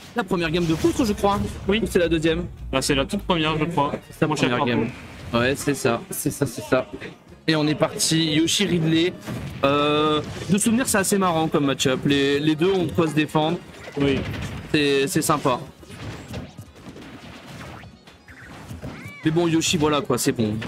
La première game de poutre, je crois. Oui. C'est la deuxième. Ah, c'est la toute première, je crois. C'est la première game. Ouais, c'est ça. C'est ça. Et on est parti. Yoshi Ridley. De souvenir, c'est assez marrant comme match-up. Les deux ont de quoi se défendre. Oui. C'est sympa. Mais bon, Yoshi, voilà quoi, c'est bon.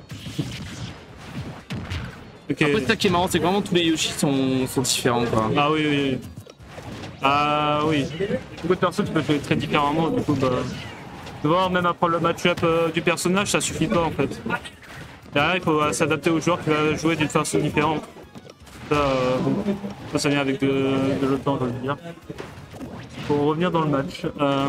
Okay. Après, ça qui est marrant, c'est que vraiment tous les Yoshi sont différents quoi. Ah oui. Ah oui. Beaucoup de personnes peuvent jouer très différemment, du coup, bah. Tu vois, même apprendre le match-up du personnage, ça suffit pas en fait. Derrière, il faut s'adapter au joueur qui va jouer d'une façon différente. Ça, bon, ça vient avec de l'autre, je veux dire. Pour revenir dans le match.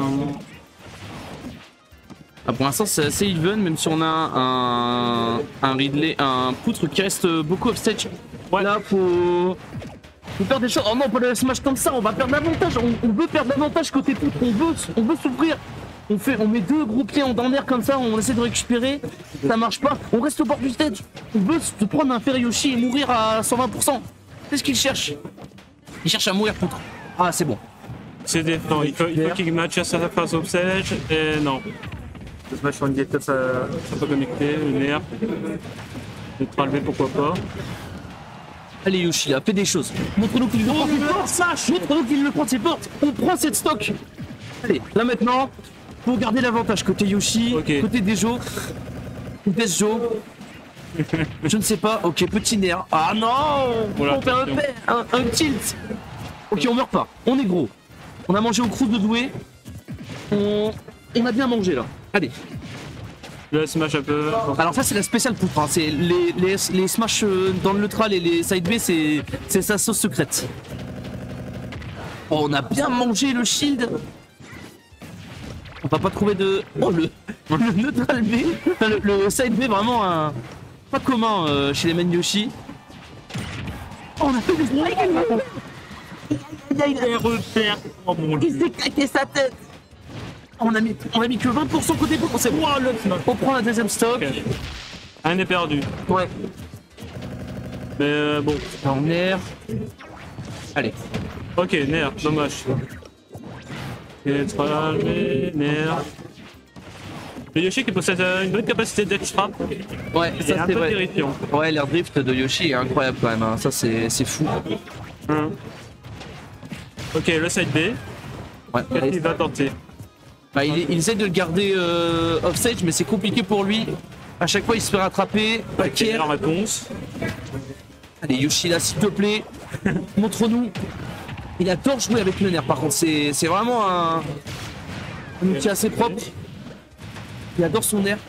Ah, pour l'instant, c'est assez even, même si on a un Ridley, un poutre qui reste beaucoup offstage. Ouais. Là, faut faire des choses. Oh non, pas le smash comme ça, on va perdre l'avantage. On veut perdre l'avantage côté poutre, on veut s'ouvrir. On met deux gros pieds en air comme ça, on essaie de récupérer, ça marche pas, on reste au bord du stage. On veut se prendre un fer Yoshi et mourir à 120%. C'est ce qu'il cherche. Il cherche à mourir poutre. Ah, c'est bon. C'est défend, il faut qu'il matche à sa face au stage, et non. Le smash sur une gate, ça peut connecter, une air. Neutral B, pourquoi pas. Allez Yoshi là, fais des choses. Montre-nous qu'il le prend ses portes. Montre-nous qu'il le prend ses portes. On prend cette stock. Allez, là maintenant, faut garder l'avantage côté Yoshi, côté Dejo. Dejo. Je ne sais pas. Ok, petit nerf. Ah non, voilà, on perd un tilt. Ok, on meurt pas. On est gros. On a mangé au crew de doué. On a bien mangé là. Allez. Le smash un peu. Alors ça c'est la spéciale poutre, hein. C'est les smash dans le neutral et les side B, c'est sa sauce secrète. Oh, on a bien mangé le shield. On va pas trouver de... Oh le neutral B, enfin, le side B vraiment pas commun chez les main Yoshi. Oh, on a fait des repère. Oh mon dieu. Il s'est claqué sa tête. On a mis que 20% côté poutre. On prend la deuxième stock. Okay. Un est perdu. Ouais. Mais bon. En air. Allez. Ok, nerf, dommage. Nerf. Le Yoshi qui possède une bonne capacité d'edge trap. Ouais, c'est un peu terrifiant. Ouais, l'air drift de Yoshi est incroyable quand même. Hein. Ça, c'est fou. Ok, le side B. Ouais. Qu'est-ce qu'il va tenter? Bah, il essaie de le garder offstage, mais c'est compliqué pour lui. À chaque fois, il se fait rattraper. Ok, en réponse. Allez, Yoshi, là, s'il te plaît, montre-nous. Il adore jouer avec le nerf, par contre. C'est vraiment un outil assez propre. Il adore son nerf.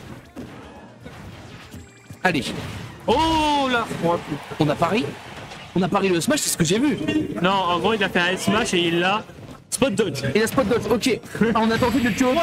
Allez. Oh là! On a pari. On a pari le smash, c'est ce que j'ai vu. Non, en gros, il a fait un smash et il l'a spot dodge. Et la spot dodge, ok. Ah, on a tenté de le tuer.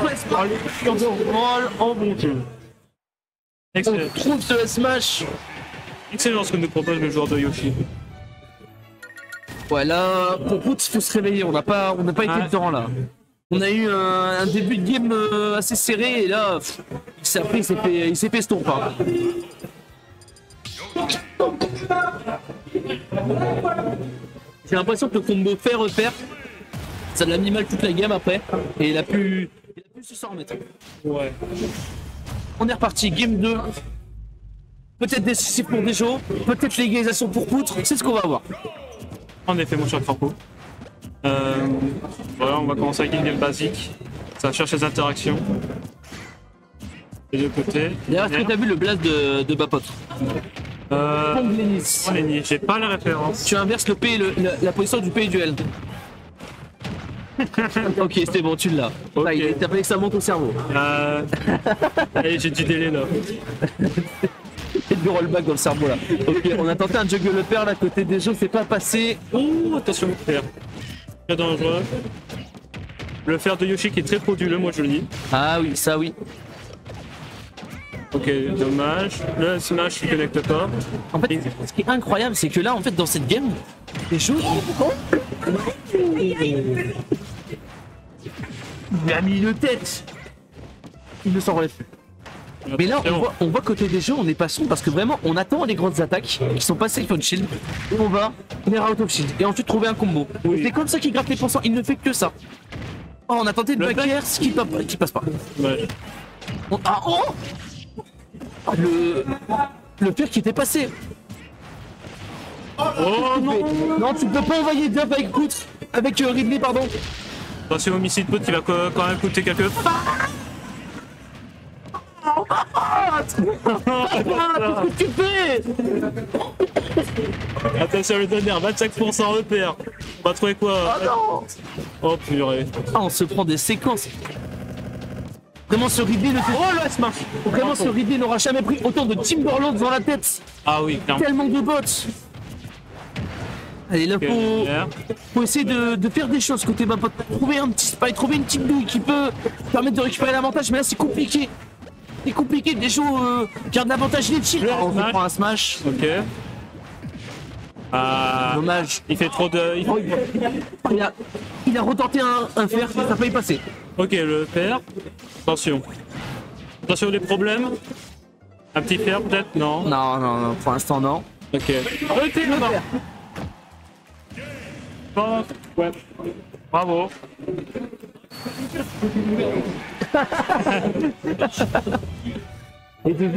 Oh mon dieu. Excellent. On trouve ce smash. Excellent ce que nous propose le joueur de Yoshi. Ouais, là, pour Poots, il faut se réveiller. On n'a pas été dedans là. On a eu un début de game assez serré et là, après, il s'est fait stomp. Hein. J'ai l'impression que le combo fait repère, ça l'a mis mal toute la game après et il a pu se s'en remettre. Ouais. On est reparti, game 2. Peut-être décisif pour Dejo, peut-être l'égalisation pour Poutre, c'est ce qu'on va voir. En effet, mon cher Crampo. Voilà, on va commencer avec une game basique. Ça cherche les interactions. Les deux côtés. D'ailleurs, est-ce que t'as vu le blast de Bapot? Lenny, j'ai pas la référence. Tu inverses le P et la position du P et du L. Ok, c'était bon, tu l'as. Okay. T'as fallu que ça monte au cerveau. Allez, j'ai du délai là. Et du rollback dans le cerveau là. Ok, on a tenté un juggle le père là, côté des jeux, c'est pas passé. Oh, attention le fer. Très dangereux. Le fer de Yoshi qui est très frauduleux, moi je le dis. Ah oui, ça oui. Ok, dommage. Le smash ne connecte pas. En fait, ce qui est incroyable, c'est que là, en fait, dans cette game, les choses. Il a mis une tête. Il ne s'en relève plus. Mais là, on voit côté des jeux, on est pas son parce que vraiment, on attend les grandes attaques qui sont pas safe on shield. Et on va, on est out of shield. Et ensuite trouver un combo. Oui. C'est comme ça qu'il gratte les points. Il ne fait que ça. Oh, on a tenté le Le back air, ce qui passe pas. Ouais. Ah, oh Ah, le pire qui était passé. Oh non. Non, tu peux pas envoyer Duff avec Ridley, pardon. Attention au missile pote qui va quand même coûter quelques... Qu'est-ce que tu fais? Attention le tonnerre, 25% repère. On va trouver quoi? Oh non. Oh purée. Ah, on se prend des séquences. Vraiment, ce Ridley ne fait... Oh là, smash. Vraiment, ce Ridley n'aura jamais pris autant de Timberland dans la tête. Ah oui, clairement. Tellement de bots. Allez, là, faut essayer de faire des choses côté bas, trouver un petit spy, trouver une petite douille qui peut permettre de récupérer l'avantage, mais là c'est compliqué. C'est compliqué, des gens gardent l'avantage les tirs. On prend un smash. Ok. Dommage. Il fait trop de... Il a retenté un fer, ça n'a pas y passer. Ok, le fer. Attention. Attention les problèmes. Un petit fer peut-être? Non. Non, non, non, pour l'instant non. Ok. Arrêtez le fer. Oh, ouais. Bravo. Et